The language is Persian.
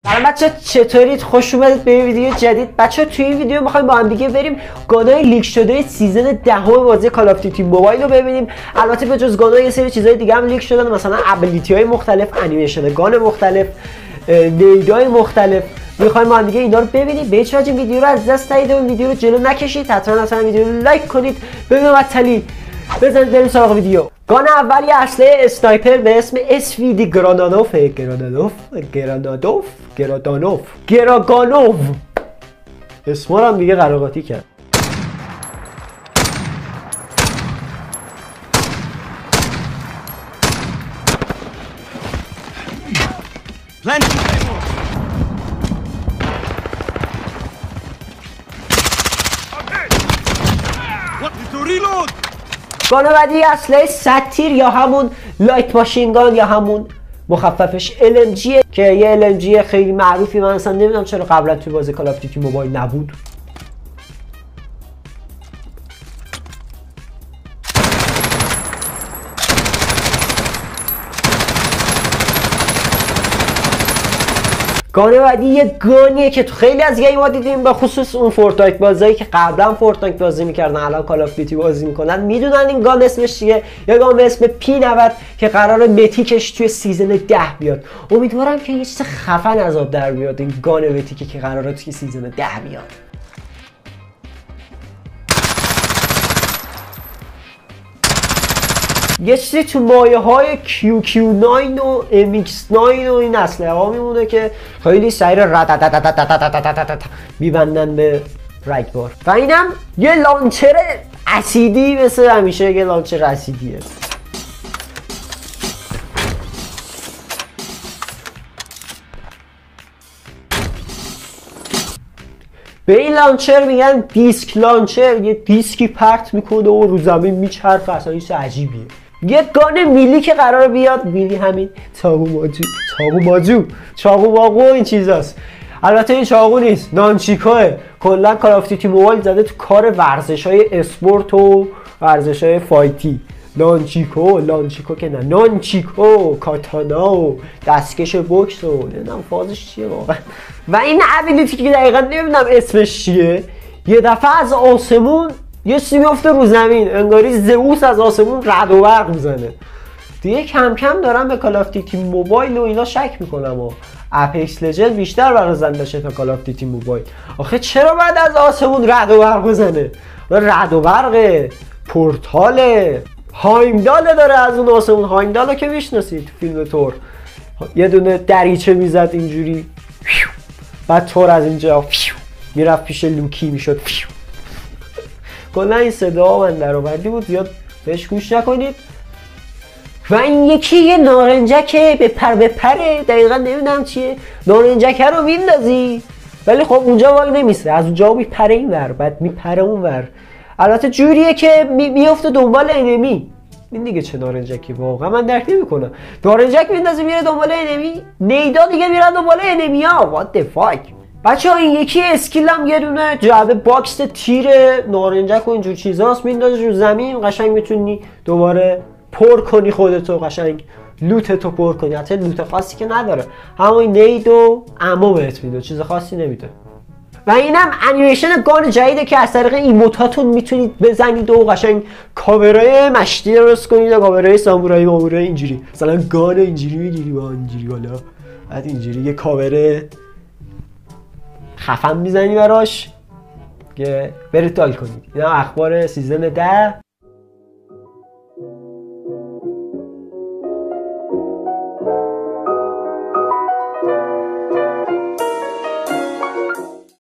سلام بچه، چطورید؟ خوش اومدید به این ویدیو جدید. بچه توی این ویدیو میخوایم با هم دیگه بریم گانای لیک شده سیزن 10 بازی کال آف دیوتی موبایل رو ببینیم. البته به جز گانا یه سری چیزای دیگه هم لیک شدن، مثلا ابیلیتی های مختلف، انیمیشن گان مختلف، نیدای مختلف. میخوایم با هم دیگه اینا رو ببینیم. به هیچ وجه این ویدیو رو از دست ندید و ویدیو رو جلو نکشید. حتما ویدیو رو لایک کنید. ببینیم بطلی بزنید بریم سراغ ویدیو. گان اول یه اسلحه اسنایپر به اسم SVD گراگانوف. اسما رو هم دیگه قراقاتی کرد. گان بعدی اسلحه ستیر یا همون لایت ماشینگان یا همون مخففش LMG که یه LMG خیلی معروفی. من اصلا نمیدونم چرا قبلا توی بازی کال آف دیوتی موبایل نبود. گانه بعدی یه گانیه که تو خیلی از گیم ها دیدیم، به خصوص اون فورتنایت بازایی که قبلا فورتنایت بازی میکردن الان کال آف دیوتی بازی میکنن میدونن این گان اسمش چیه. یه گان به اسم P90 که قراره متیکش توی سیزن 10 بیاد. امیدوارم که یه چیز خفن از آب در بیاد این گان متیکی که قراره توی سیزن 10 بیاد. یه چیزی تو مایه های QQ9 و MX9 و این اسلحه ها میمونه که خیلی سریع میبندن به رگبار. و اینم یه لانچر اسیدی، مثل همیشه یه لانچر اسیدیه. به این لانچر میگن دیسک لانچر. یه دیسکی پرت میکنه و رو زمین میچرخه، اصلا چیز عجیبیه. یه گان میلی که قرار بیاد، میلی همین چاقو ماجو این چیزاست. البته این چاقو نیست، نانچیکوه. کلا کال آف دیوتی موبایل زده تو کار ورزش‌های اسپورت و ورزش‌های فایتی. لانچیکو که نه، نانچیکو، کاتانا و دستکش بوکس و نمیدونم فازش چیه واقعا. و این ابیلیتی که دقیقا نمیدونم اسمش چیه، یه دفعه از آسمون یه چیزی میفته رو زمین، انگاری زئوس از آسمون رعد و برق میزنه. دیگه کم کم دارم به کال آف دیوتی موبایل و اینا شک میکنم و اپکس لجند بیشتر برازنده شه تا کال آف دیوتی موبایل. آخه چرا بعد از آسمون رعد و برق بزنه؟ رعد و برق پورتاله، هایمدال داره از اون آسمون. هایمدالو که میشناسید فیلم تور، یه دونه دریچه میزد اینجوری، بعد تور از اینجا میرفت پیش لوکی میشد. کلا این صدا من درآوردی بود، زیاد بهش گوش نکنید. و این یکی یه نارنجکه به پره، دقیقا نمیدونم چیه. نارنجکه رو میندازی ولی خب اونجا وای نمیسه، از اونجا میپره این ور، بعد میپره اون ور. البته جوریه که میفته دنبال انمی. این دیگه چه نارنجکی واقعا من درک نمیکنم. نارنجک میندازه میره دنبال انمی، نیدا دیگه میرن دنبال انمی ها. وات د فاک. بچه‌ها این یکی اسکیل هم یه دونه جعبه باکس تیر نارنجک و اینجور چیزاست، میندازی رو زمین، قشنگ میتونی دوباره پر کنی خودتو، قشنگ لوتتو پر کنی. حتی لوت خاصی که نداره، همون نید و عمو بهت میده، چیز خاصی نمیده. و اینم انیمیشن گان جدیده که از طریق ایموتاتون میتونید بزنید و قشنگ کاورای مشتی درست کنید و کاورای سامورایی مامورایی اینجوری. مثلا گان اینجوری میگیری با اینجوری بالا، بعد اینجوری یه کاور خفن میزنی براش که برید دال کنید. اینا اخبار سیزن 10